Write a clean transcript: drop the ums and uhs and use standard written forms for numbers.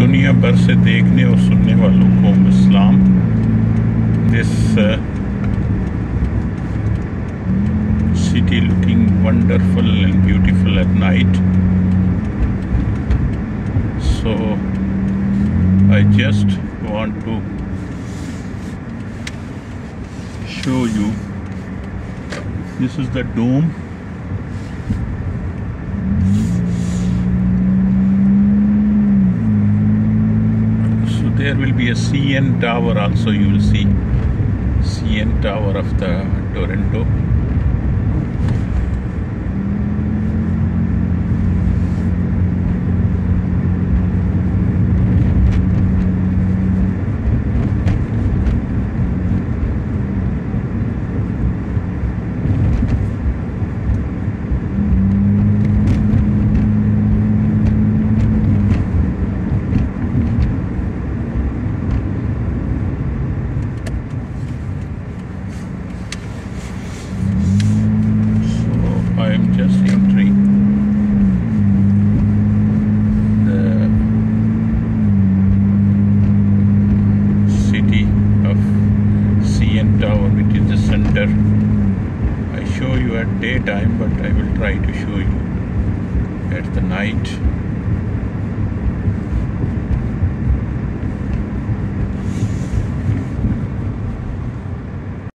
दुनिया भर से देखने और सुनने वालों को इस्लाम। This city looking wonderful and beautiful at night. So I just want to show you. This is the dome. So there will be a CN tower also. You will see CN tower of the Toronto. Just entering the city of CN Tower, which is the center. I show you at daytime, but I will try to show you at the night.